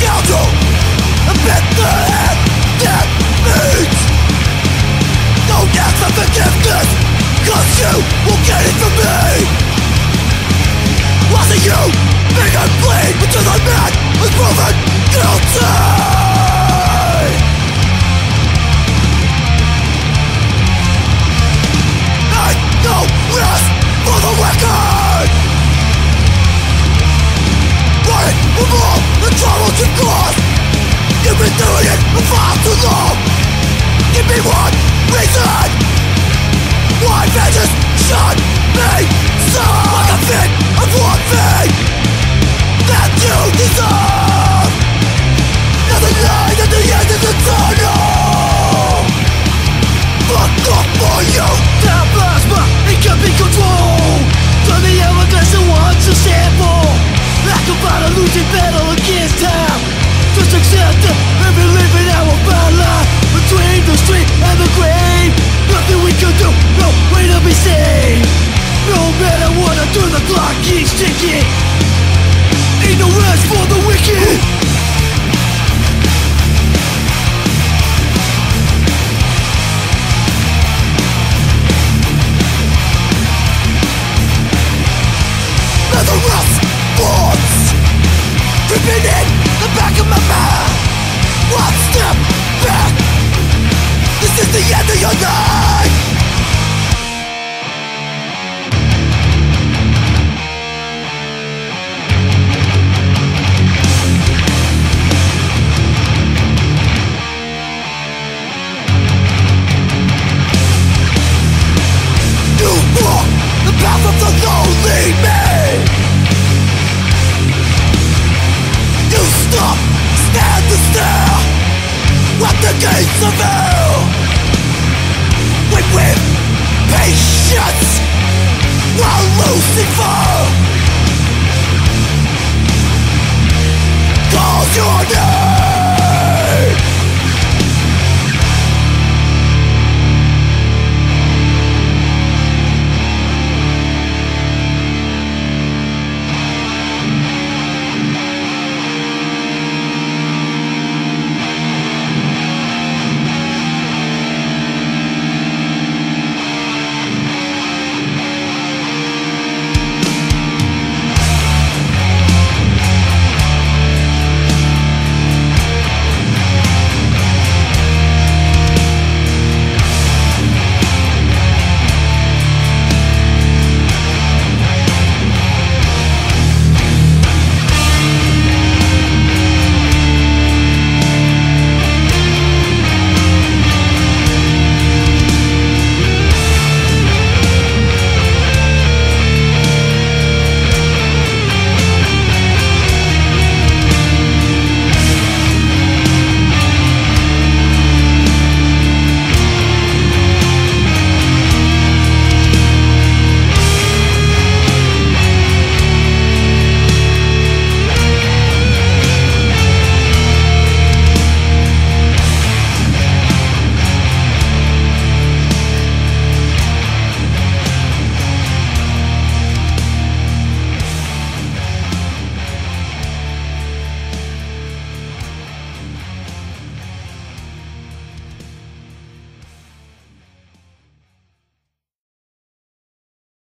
scoundrel, a bit the hand that means. Don't ask for forgiveness, cause you won't get it from me. Watching you make it bleed until the man is proven guilty. Ain't no rest for the wicked. Running from all the troubles you've caused. You've been doing it for far too long. Give me one reason why vengeance should be served. Like a fit of one thing that you deserve. Nothing lies at the end of the tunnel. Fuck off for you. That plasma, it can be controlled. Turn the hourglass and watch a sample. Like a battle, losing battle against time. Just accept it and believe in our bad life. Between the street and the grave, nothing we can do, no way to be saved. No matter what I do, the clock keeps ticking. Ain't no rest for the wicked. Leather-rust thoughts creeping in the back of my mind. One step back, this is the end of your life. You walk the path of the lonely man. You stop, stand to stare at the gates of hell. Wait with patience while Lucifer